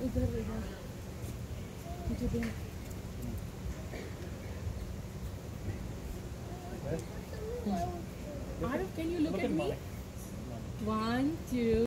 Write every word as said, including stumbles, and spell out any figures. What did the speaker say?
इधर इधर मुझे दे। Arif, can you look at me? One, two.